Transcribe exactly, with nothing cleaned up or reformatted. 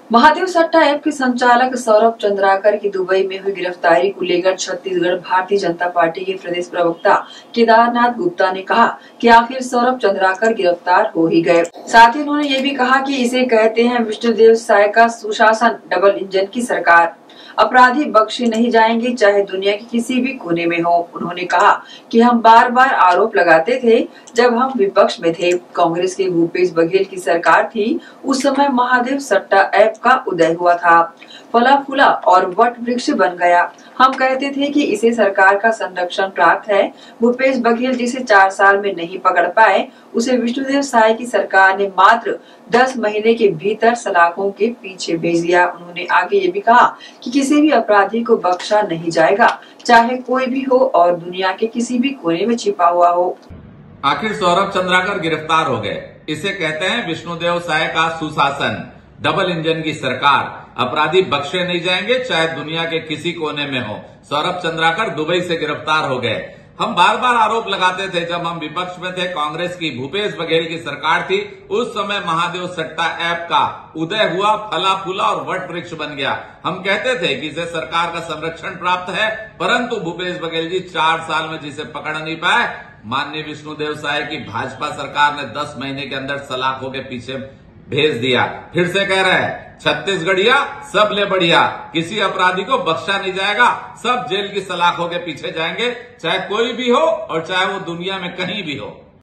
महादेव सट्टा ऐप के संचालक सौरभ चंद्राकर की दुबई में हुई गिरफ्तारी को लेकर छत्तीसगढ़ भारतीय जनता पार्टी के प्रदेश प्रवक्ता केदारनाथ गुप्ता ने कहा कि आखिर सौरभ चंद्राकर गिरफ्तार हो ही गए। साथ ही उन्होंने ये भी कहा कि इसे कहते हैं विष्णुदेव साय का सुशासन, डबल इंजन की सरकार। अपराधी बख्शे नहीं जाएंगे, चाहे दुनिया के किसी भी कोने में हो। उन्होंने कहा कि हम बार बार आरोप लगाते थे जब हम विपक्ष में थे। कांग्रेस के भूपेश बघेल की सरकार थी, उस समय महादेव सट्टा ऐप का उदय हुआ था, फला फूला और वट वृक्ष बन गया। हम कहते थे कि इसे सरकार का संरक्षण प्राप्त है। भूपेश बघेल जिसे चार साल में नहीं पकड़ पाए, उसे विष्णुदेव साय की सरकार ने मात्र दस महीने के भीतर सलाखों के पीछे भेज दिया। उन्होंने आगे ये भी कहा कि किसी भी अपराधी को बख्शा नहीं जाएगा, चाहे कोई भी हो और दुनिया के किसी भी कोने में छिपा हुआ हो। आखिर सौरभ चंद्राकर गिरफ्तार हो गए। इसे कहते हैं विष्णुदेव साय का सुशासन, डबल इंजन की सरकार। अपराधी बख्शे नहीं जाएंगे, चाहे दुनिया के किसी कोने में हो। सौरभ चंद्राकर दुबई से गिरफ्तार हो गए। हम बार बार आरोप लगाते थे जब हम विपक्ष में थे, कांग्रेस की भूपेश बघेल की सरकार थी, उस समय महादेव सट्टा ऐप का उदय हुआ, फला फूला और वट वृक्ष बन गया। हम कहते थे कि इसे सरकार का संरक्षण प्राप्त है, परंतु भूपेश बघेल जी चार साल में जिसे पकड़ नहीं पाए, माननीय विष्णुदेव साय की भाजपा सरकार ने दस महीने के अंदर सलाखों के पीछे भेज दिया। फिर से कह रहे हैं, छत्तीसगढ़िया सब ले बढ़िया, किसी अपराधी को बख्शा नहीं जाएगा, सब जेल की सलाखों के पीछे जाएंगे, चाहे कोई भी हो और चाहे वो दुनिया में कहीं भी हो।